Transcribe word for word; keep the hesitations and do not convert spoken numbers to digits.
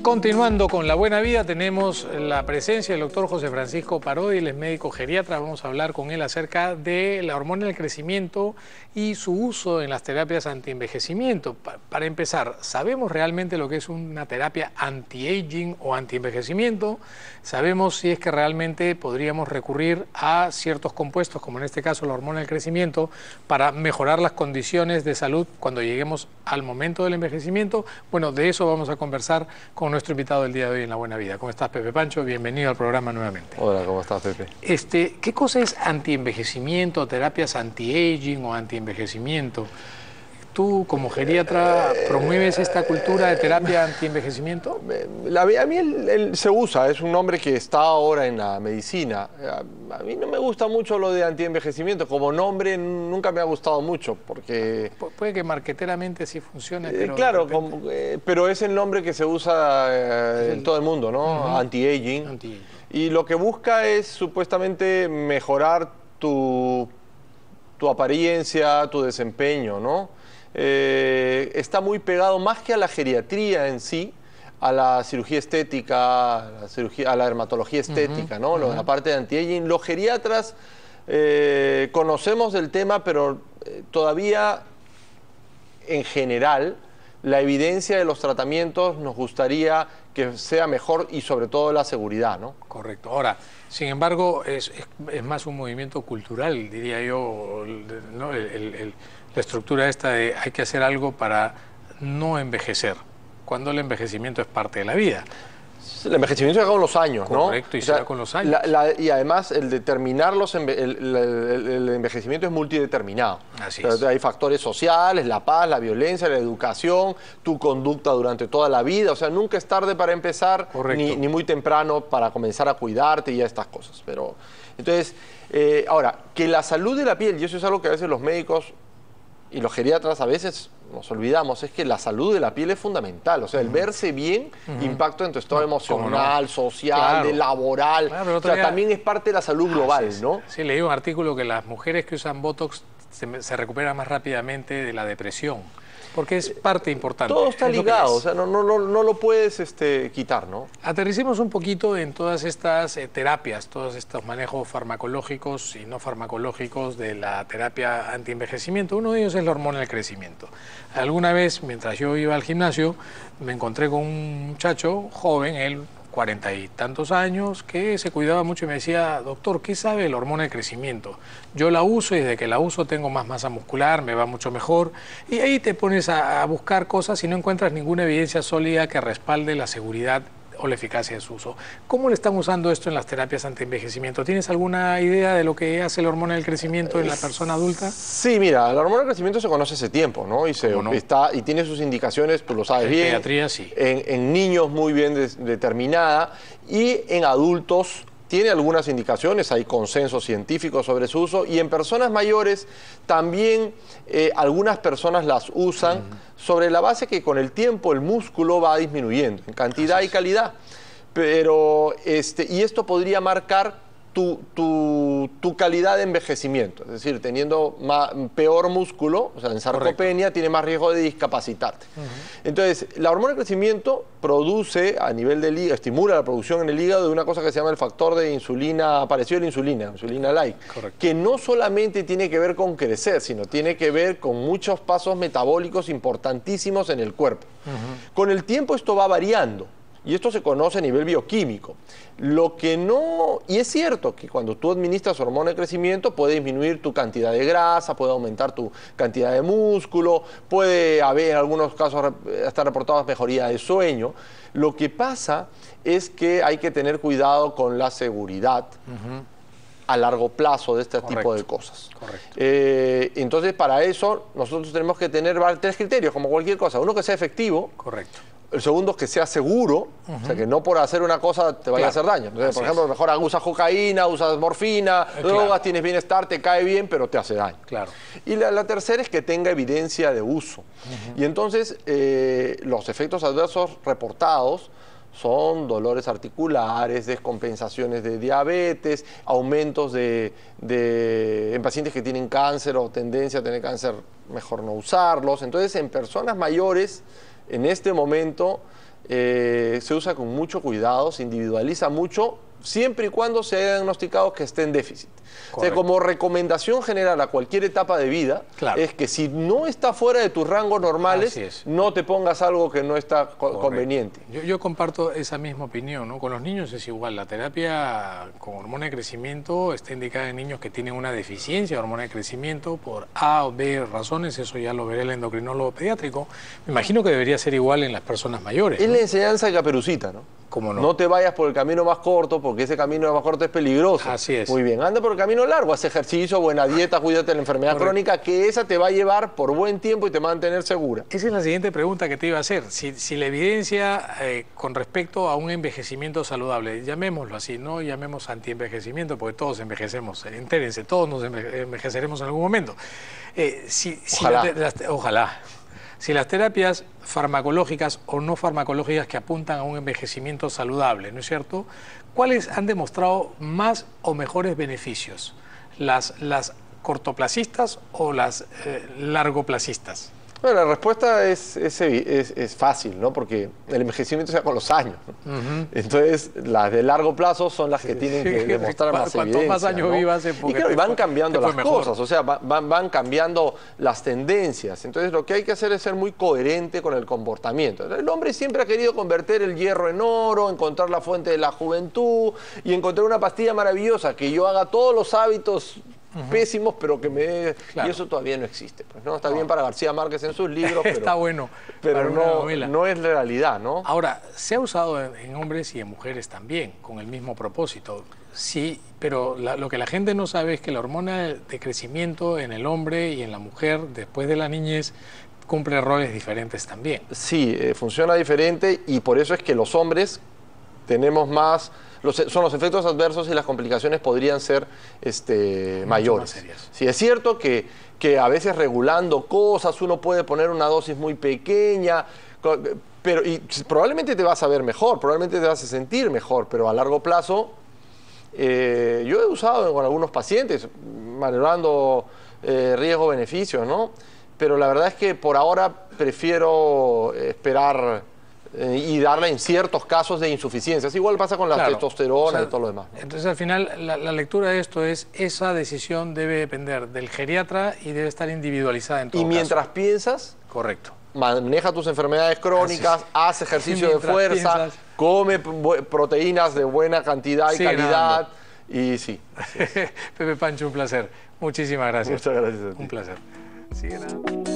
Continuando con La Buena Vida, tenemos la presencia del doctor José Francisco Parodi, él es médico geriatra. Vamos a hablar con él acerca de la hormona del crecimiento y su uso en las terapias antienvejecimiento. Pa para empezar, ¿sabemos realmente lo que es una terapia anti-aging o antienvejecimiento? ¿Sabemos si es que realmente podríamos recurrir a ciertos compuestos, como en este caso la hormona del crecimiento, para mejorar las condiciones de salud cuando lleguemos al momento del envejecimiento? Bueno, de eso vamos a conversar con nuestro invitado del día de hoy en La Buena Vida. ¿Cómo estás, Pepe Pancho? Bienvenido al programa nuevamente. Hola, ¿cómo estás, Pepe? Este, ¿qué cosa es antienvejecimiento, terapias anti-aging o antienvejecimiento? ¿Tú, como geriatra, promueves esta cultura de terapia antienvejecimiento? La, a mí el, el, se usa, es un nombre que está ahora en la medicina. A, a mí no me gusta mucho lo de antienvejecimiento. Como nombre nunca me ha gustado mucho, porque... Pu puede que marqueteramente sí funcione, eh, pero... Claro, como, eh, pero es el nombre que se usa eh, en todo el mundo, ¿no? Uh-huh. Anti-aging. Anti y lo que busca es supuestamente mejorar tu, tu apariencia, tu desempeño, ¿no? Eh, está muy pegado más que a la geriatría en sí, a la cirugía estética, a la, cirugía, a la dermatología estética, uh-huh, ¿no? Uh-huh. La parte de anti-aging. Los geriatras eh, conocemos del tema, pero eh, todavía en general la evidencia de los tratamientos nos gustaría que sea mejor y sobre todo la seguridad, ¿no? Correcto. Ahora, sin embargo, es, es, es más un movimiento cultural, diría yo, ¿no? el, el, el, la estructura esta de hay que hacer algo para no envejecer, cuando el envejecimiento es parte de la vida. El envejecimiento llega con los años, ¿no? Correcto, y se da con los años. La, la, y además el determinarlos, el, el, el envejecimiento es multideterminado. Así o sea, es. Hay factores sociales, la paz, la violencia, la educación, tu conducta durante toda la vida. O sea, nunca es tarde para empezar, ni, ni muy temprano para comenzar a cuidarte y a estas cosas. Pero, entonces, eh, ahora, que la salud de la piel, y eso es algo que a veces los médicos y los geriatras a veces nos olvidamos, es que la salud de la piel es fundamental. O sea, el verse bien uh-huh. impacta en tu estado no, emocional, no? social, claro. de laboral. Claro, o sea, día... también es parte de la salud global, ah, sí, ¿no? Sí, leí un artículo que las mujeres que usan Botox se, se recuperan más rápidamente de la depresión, porque es parte importante. Todo está ligado, o sea, no, no, no, no lo puedes este, quitar, ¿no? Aterricemos un poquito en todas estas eh, terapias, todos estos manejos farmacológicos y no farmacológicos de la terapia antienvejecimiento. Uno de ellos es la hormona del crecimiento. Alguna vez, mientras yo iba al gimnasio, me encontré con un muchacho joven, él cuarenta y tantos años, que se cuidaba mucho y me decía, doctor, ¿qué sabe de la hormona de crecimiento? Yo la uso y desde que la uso tengo más masa muscular, me va mucho mejor. Y ahí te pones a, a buscar cosas y no encuentras ninguna evidencia sólida que respalde la seguridad o la eficacia de su uso. ¿Cómo le están usando esto en las terapias antienvejecimiento? ¿Tienes alguna idea de lo que hace la hormona del crecimiento en la persona adulta? Sí, mira, la hormona del crecimiento se conoce hace tiempo, ¿no? Y, se, no? Está, y tiene sus indicaciones, tú lo sabes en bien. En pediatría, sí. En, en niños muy bien de, determinada y en adultos tiene algunas indicaciones, hay consenso científico sobre su uso y en personas mayores también eh, algunas personas las usan uh-huh. sobre la base que con el tiempo el músculo va disminuyendo en cantidad y calidad. Pero, este, y esto podría marcar tu, tu, tu calidad de envejecimiento, es decir, teniendo más, peor músculo, o sea, en sarcopenia, tiene más riesgo de discapacitarte. Uh-huh. Entonces, la hormona de crecimiento produce a nivel del hígado, estimula la producción en el hígado de una cosa que se llama el factor de insulina, parecido a la insulina, insulina-like, que no solamente tiene que ver con crecer, sino tiene que ver con muchos pasos metabólicos importantísimos en el cuerpo. Uh-huh. Con el tiempo esto va variando. Y esto se conoce a nivel bioquímico. Lo que no... Y es cierto que cuando tú administras hormona de crecimiento puede disminuir tu cantidad de grasa, puede aumentar tu cantidad de músculo, puede haber en algunos casos hasta reportadas mejoría de sueño. Lo que pasa es que hay que tener cuidado con la seguridad uh-huh. a largo plazo de este Correcto. tipo de cosas. Correcto. Eh, entonces, para eso nosotros tenemos que tener tres criterios, como cualquier cosa. Uno, que sea efectivo. Correcto. El segundo es que sea seguro, uh-huh. o sea, que no por hacer una cosa te vaya claro. a hacer daño. Entonces, por ejemplo, es. mejor usas cocaína, usas morfina, eh, drogas, claro. tienes bienestar, te cae bien, pero te hace daño. Claro. Y la, la tercera es que tenga evidencia de uso. Uh-huh. Y entonces, eh, los efectos adversos reportados son dolores articulares, descompensaciones de diabetes, aumentos de, de, en pacientes que tienen cáncer o tendencia a tener cáncer, mejor no usarlos. Entonces, en personas mayores, en este momento, eh, se usa con mucho cuidado, se individualiza mucho, siempre y cuando se haya diagnosticado que esté en déficit. O sea, como recomendación general a cualquier etapa de vida, claro, es que si no está fuera de tus rangos normales, no te pongas algo que no está co conveniente. Yo, yo comparto esa misma opinión, ¿no? Con los niños es igual. La terapia con hormona de crecimiento está indicada en niños que tienen una deficiencia de hormona de crecimiento por A o B razones. Eso ya lo veré el endocrinólogo pediátrico. Me imagino que debería ser igual en las personas mayores, Es ¿no? la enseñanza de Caperucita, ¿no? ¿Cómo no? No te vayas por el camino más corto, porque ese camino más corto es peligroso. Así es. Muy bien, anda por el camino largo, haz ejercicio, buena dieta, cuídate de la enfermedad Correcto. crónica, que esa te va a llevar por buen tiempo y te va a mantener segura. Esa es la siguiente pregunta que te iba a hacer. Si, si la evidencia eh, con respecto a un envejecimiento saludable, llamémoslo así, no llamemos antienvejecimiento, porque todos envejecemos, eh, entérense, todos nos enveje envejeceremos en algún momento. Eh, si, ojalá. Si la, las, ojalá. Si las terapias farmacológicas o no farmacológicas que apuntan a un envejecimiento saludable, ¿no es cierto?, ¿cuáles han demostrado más o mejores beneficios? ¿Las, las cortoplacistas o las eh, largoplacistas? Bueno, la respuesta es, es, es, es fácil, ¿no? Porque el envejecimiento se da con los años, ¿no? Uh-huh. Entonces, las de largo plazo son las que sí, tienen que demostrar más Cuanto evidencia, más años ¿no? vivas, y claro, y van cambiando las mejor. cosas, o sea, van, van cambiando las tendencias. Entonces, lo que hay que hacer es ser muy coherente con el comportamiento. El hombre siempre ha querido convertir el hierro en oro, encontrar la fuente de la juventud y encontrar una pastilla maravillosa que yo haga todos los hábitos Uh-huh. pésimos, pero que me dé... Claro. Y eso todavía no existe. Pues, ¿no? Está no. bien para García Márquez en sus libros, pero, Está bueno pero no, no es realidad, ¿no? Ahora, se ha usado en, en hombres y en mujeres también, con el mismo propósito. Sí, pero la, lo que la gente no sabe es que la hormona de crecimiento en el hombre y en la mujer, después de la niñez, cumple roles diferentes también. Sí, eh, funciona diferente y por eso es que los hombres tenemos más... Los, son los efectos adversos y las complicaciones podrían ser este, mayores. Sí, es cierto que, que a veces regulando cosas uno puede poner una dosis muy pequeña, pero y probablemente te vas a ver mejor, probablemente te vas a sentir mejor, pero a largo plazo eh, yo he usado con algunos pacientes, valorando eh, riesgo-beneficio, ¿no? Pero la verdad es que por ahora prefiero esperar y darle en ciertos casos de insuficiencias. Igual pasa con la claro. testosterona, o sea, y todo lo demás, ¿no? Entonces, al final, la, la lectura de esto es, esa decisión debe depender del geriatra y debe estar individualizada en todo Y mientras caso. piensas... Correcto. Maneja tus enfermedades crónicas, haz ejercicio de fuerza, piensas... come proteínas de buena cantidad y calidad. Ganando. Y sí. Pepe Pancho, un placer. Muchísimas gracias. Muchas gracias a ti. Un placer. Sigue nada.